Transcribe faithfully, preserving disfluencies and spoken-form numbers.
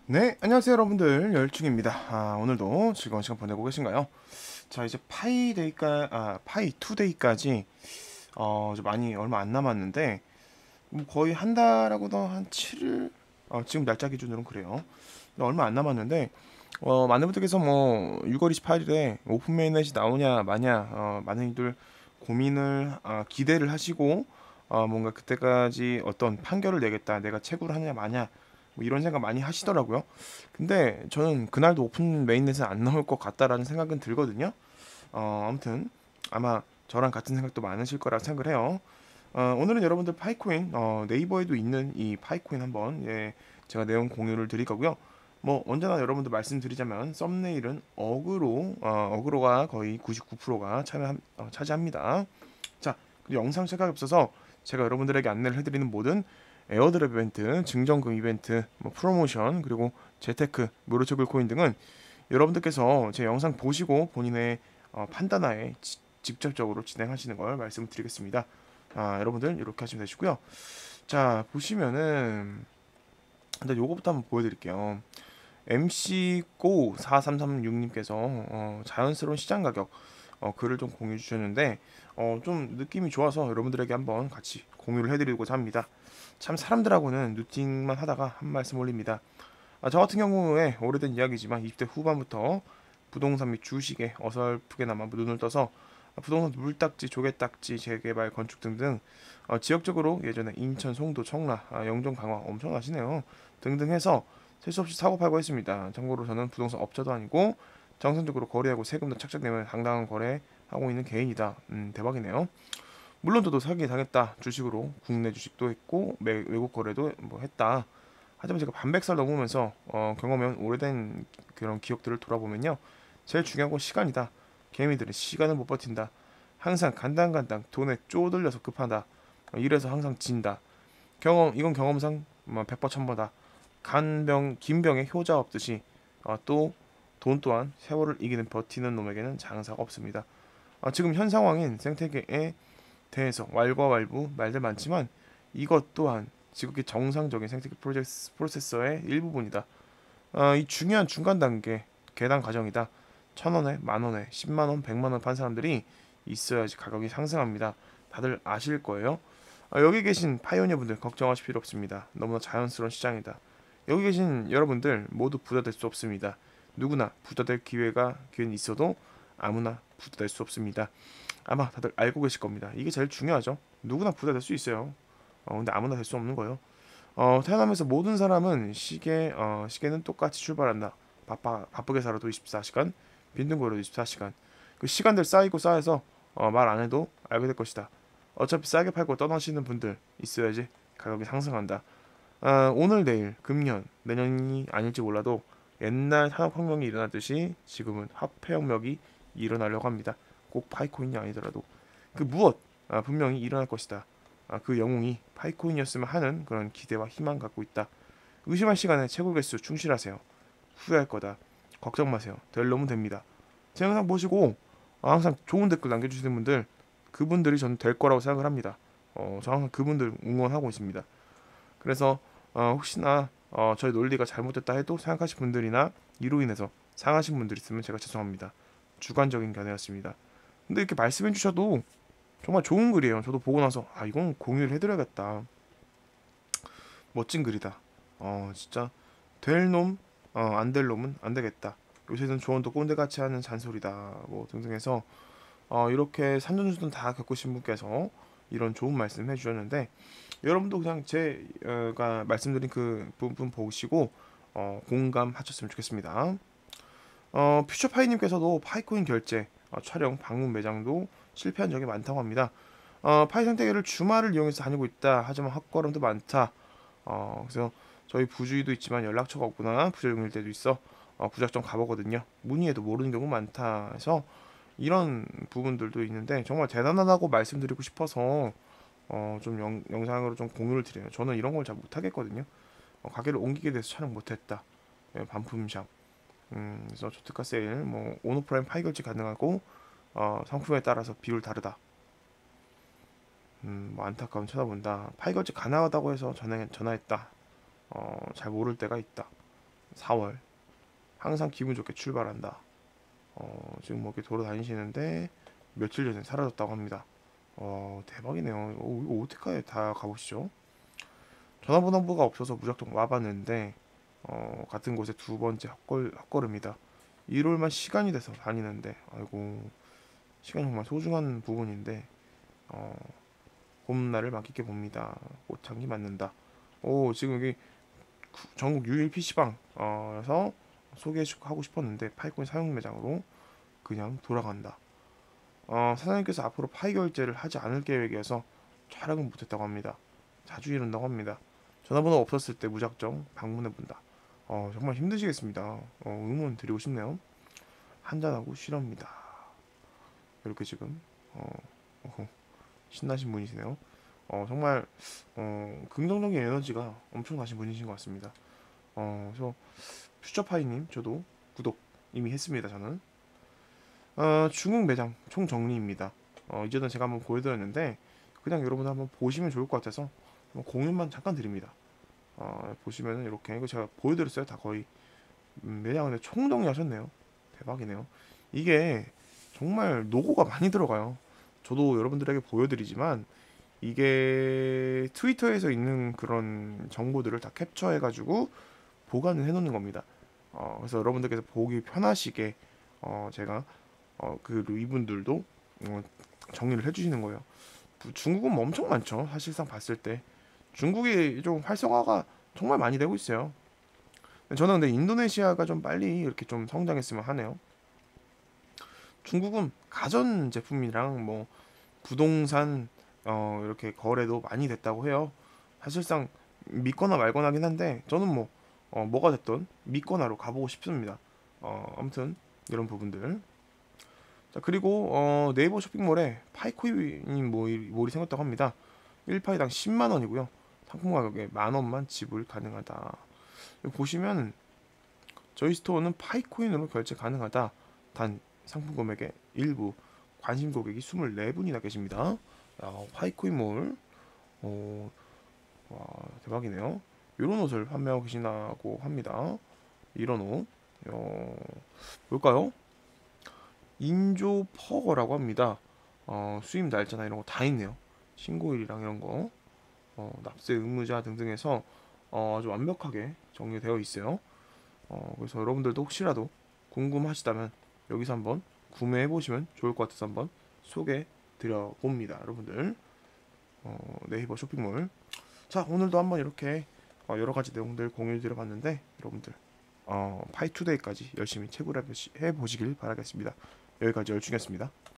네, 안녕하세요 여러분들 열중입니다. 아, 오늘도 즐거운 시간 보내고 계신가요? 자, 이제 파이데이까 아 파이 투데이까지 어 이제 많이 얼마 안 남았는데 뭐 거의 한 달하고도 한 칠 일, 어, 지금 날짜 기준으로는 그래요. 얼마 안 남았는데 어, 많은 분들께서 뭐 유월 이십팔 일에 오픈 메인넷이 나오냐 마냐, 어, 많은 이들 고민을, 아, 기대를 하시고, 어, 뭔가 그때까지 어떤 판결을 내겠다, 내가 채굴 하냐 마냐, 뭐 이런 생각 많이 하시더라고요. 근데 저는 그날도 오픈 메인넷은 안 나올 것 같다라는 생각은 들거든요. 어, 아무튼 아마 저랑 같은 생각도 많으실 거라 생각을 해요. 어, 오늘은 여러분들 파이코인, 어, 네이버에도 있는 이 파이코인 한번, 예, 제가 내용 공유를 드릴 거고요. 뭐 언제나 여러분들 말씀드리자면 썸네일은 어그로, 어, 어그로가 거의 구십구 퍼센트가 참여, 어, 차지합니다. 자, 그리고 영상 시작하기 앞서서 제가 여러분들에게 안내를 해드리는 모든 에어드랍 이벤트, 증정금 이벤트, 뭐 프로모션, 그리고 재테크, 무료채굴 코인 등은 여러분들께서 제 영상 보시고 본인의 어, 판단하에 지- 직접적으로 진행하시는 걸 말씀드리겠습니다. 아, 여러분들 이렇게 하시면 되시고요. 자, 보시면은 일단 요거부터 한번 보여드릴게요. 엠씨고 사삼삼육님께서 어, 자연스러운 시장 가격, 어, 글을 좀 공유해 주셨는데, 어, 좀 느낌이 좋아서 여러분들에게 한번 같이 공유를 해드리고자 합니다. 참 사람들하고는 누팅만 하다가 한 말씀 올립니다. 아, 저 같은 경우에 오래된 이야기지만 이십 대 후반부터 부동산 및 주식에 어설프게나마 눈을 떠서 부동산 물딱지, 조개딱지, 재개발, 건축 등등, 어, 지역적으로 예전에 인천, 송도, 청라, 아, 영종, 강화 엄청나시네요. 등등 해서 셀 수 없이 사고 팔고 했습니다. 참고로 저는 부동산 업자도 아니고 정상적으로 거래하고 세금도 착착 내면 당당한 거래하고 있는 개인이다. 음, 대박이네요. 물론 저도 사기에 당했다. 주식으로 국내 주식도 했고 매- 외국 거래도 뭐 했다. 하지만 제가 반백살 넘으면서 어, 경험해온 오래된 그런 기억들을 돌아보면요, 제일 중요한 건 시간이다. 개미들은 시간을 못 버틴다. 항상 간당간당 돈에 쪼들려서 급하다. 어, 이래서 항상 진다. 경험, 이건 경험상 뭐 백퍼천퍼다. 간병 긴병에 효자 없듯이, 어, 또돈 또한 세월을 이기는 버티는 놈에게는 장사가 없습니다. 아, 지금 현 상황인 생태계에 대해서 왈가왈부 말들 많지만 이것 또한 지극히 정상적인 생태계 프로세스, 프로세서의 일부분이다. 아, 이 중요한 중간 단계 계단 과정이다. 천 원에 만 원에 십만 원, 백만 원 판 사람들이 있어야지 가격이 상승합니다. 다들 아실 거예요. 아, 여기 계신 파이오니어 분들 걱정하실 필요 없습니다. 너무나 자연스러운 시장이다. 여기 계신 여러분들 모두 부자 될 수 없습니다. 누구나 부자 될 기회가 기회는 있어도 아무나 부자 될 수 없습니다. 아마 다들 알고 계실 겁니다. 이게 제일 중요하죠. 누구나 부자 될 수 있어요. 어, 근데 아무나 될 수 없는 거예요. 어, 태어나면서 모든 사람은 시계, 어, 시계는 똑같이 출발한다. 바빠, 바쁘게 살아도 이십사 시간, 빈둥거려도 이십사 시간. 그 시간들 쌓이고 쌓여서 어, 말 안 해도 알게 될 것이다. 어차피 싸게 팔고 떠나시는 분들 있어야지 가격이 상승한다. 아, 오늘, 내일, 금년, 내년이 아닐지 몰라도 옛날 산업혁명이 일어났듯이 지금은 화폐혁명이 일어나려고 합니다. 꼭 파이코인이 아니더라도 그 무엇, 아, 분명히 일어날 것이다. 아, 그 영웅이 파이코인이었으면 하는 그런 기대와 희망 갖고 있다. 의심할 시간에 채굴 개수 충실하세요. 후회할 거다. 걱정 마세요. 될 놈은 됩니다. 제 영상 보시고 어, 항상 좋은 댓글 남겨주시는 분들, 그분들이 저는 될 거라고 생각을 합니다. 어, 저 항상 그분들 응원하고 있습니다. 그래서 어, 혹시나 어, 저희 논리가 잘못됐다 해도 생각하신 분들이나 이로 인해서 상하신 분들 있으면 제가 죄송합니다. 주관적인 견해였습니다. 근데 이렇게 말씀해 주셔도 정말 좋은 글이에요. 저도 보고 나서 아, 이건 공유를 해드려야겠다. 멋진 글이다. 어, 진짜 될 놈, 어, 안 될 놈은 안 되겠다. 요새는 조언도 꼰대같이 하는 잔소리다. 뭐 등등해서 어, 이렇게 산전수전 다 겪으신 분께서 이런 좋은 말씀 해주셨는데, 여러분도 그냥 제가 말씀드린 그 부분 보시고 어, 공감하셨으면 좋겠습니다. 어, 퓨처파이님께서도 파이코인 결제, 어, 촬영, 방문 매장도 실패한 적이 많다고 합니다. 어, 파이 생태계를 주말을 이용해서 다니고 있다. 하지만 헛걸음도 많다. 어, 그래서 저희 부주의도 있지만 연락처가 없구나. 부재중일 때도 있어. 어, 부작정 가보거든요. 문의해도 모르는 경우 많다 해서 이런 부분들도 있는데 정말 대단하다고 말씀드리고 싶어서 어, 좀 영, 영상으로 좀 공유를 드려요. 저는 이런 걸 잘 못하겠거든요. 어, 가게를 옮기게 돼서 촬영 못했다. 예, 반품샵. 음, 그래서 초특가 세일, 뭐 온오프라인 파이결제 가능하고 어, 상품에 따라서 비율 다르다. 음, 뭐 안타까운 쳐다본다. 파이결제 가능하다고 해서 전화 전화했다. 어, 잘 모를 때가 있다. 사월 항상 기분 좋게 출발한다. 어, 지금 뭐 이렇게 돌아다니시는데 며칠 전에 사라졌다고 합니다. 어, 대박이네요. 어, 이거 어떻게 다 가보시죠? 전화번호부가 없어서 무작정 와봤는데 어, 같은 곳에 두 번째 헛걸, 헛걸음이다. 일월만 시간이 돼서 다니는데 아이고 시간 정말 소중한 부분인데 어, 봄날을 만끽해 봅니다. 꽃향기 맡는다. 오 지금 여기 전국 유일 피시방에서 소개하고 싶었는데 파이코인 사용 매장으로 그냥 돌아간다. 어, 사장님께서 앞으로 파이 결제를 하지 않을 계획이어서 촬영은 못했다고 합니다. 자주 이런다고 합니다. 전화번호 없었을 때 무작정 방문해 본다. 어, 정말 힘드시겠습니다. 어, 응원 드리고 싶네요. 한잔하고 쉬랍니다. 이렇게 지금 어, 어, 신나신 분이시네요. 어, 정말 어, 긍정적인 에너지가 엄청나신 분이신 것 같습니다. 어, 그래서 퓨처파이님 저도 구독 이미 했습니다. 저는 어, 중국 매장 총정리입니다. 어, 이전에 제가 한번 보여드렸는데 그냥 여러분 한번 보시면 좋을 것 같아서 공유만 잠깐 드립니다. 어, 보시면은 이렇게 이거 제가 보여드렸어요. 다 거의 음, 매장을 총정리하셨네요. 대박이네요. 이게 정말 노고가 많이 들어가요. 저도 여러분들에게 보여드리지만 이게 트위터에서 있는 그런 정보들을 다 캡처해가지고 보관을 해놓는 겁니다. 어, 그래서 여러분들께서 보기 편하시게 어, 제가 어, 그 이분들도 어, 정리를 해주시는 거예요. 중국은 뭐 엄청 많죠. 사실상 봤을 때 중국이 좀 활성화가 정말 많이 되고 있어요. 저는 근데 인도네시아가 좀 빨리 이렇게 좀 성장했으면 하네요. 중국은 가전 제품이랑 뭐 부동산 어, 이렇게 거래도 많이 됐다고 해요. 사실상 믿거나 말거나긴 한데 저는 뭐 어, 뭐가 됐든 믿거나로 가보고 싶습니다. 어, 아무튼 이런 부분들. 자 그리고 어, 네이버 쇼핑몰에 파이코인이 몰이, 몰이 생겼다고 합니다. 일 파이당 십만 원이고요. 상품 가격에 만 원만 지불 가능하다. 여기 보시면 저희 스토어는 파이코인으로 결제 가능하다. 단 상품 금액의 일부 관심 고객이 이십사 분이나 계십니다. 야, 파이코인몰 어, 와, 대박이네요. 이런 옷을 판매하고 계시다고 합니다. 이런 옷 어, 뭘까요? 인조 퍼거라고 합니다. 어, 수입 날짜나 이런 거 다 있네요. 신고일이랑 이런 거 어, 납세 의무자 등등해서 어, 아주 완벽하게 정리되어 있어요. 어, 그래서 여러분들도 혹시라도 궁금하시다면 여기서 한번 구매해 보시면 좋을 것 같아서 한번 소개해 드려 봅니다. 여러분들 어, 네이버 쇼핑몰. 자 오늘도 한번 이렇게 어, 여러 가지 내용들 공유해 드려 봤는데 여러분들 어, 파이투데이까지 열심히 채굴해 보시길 바라겠습니다. 여기까지 열중이었습니다.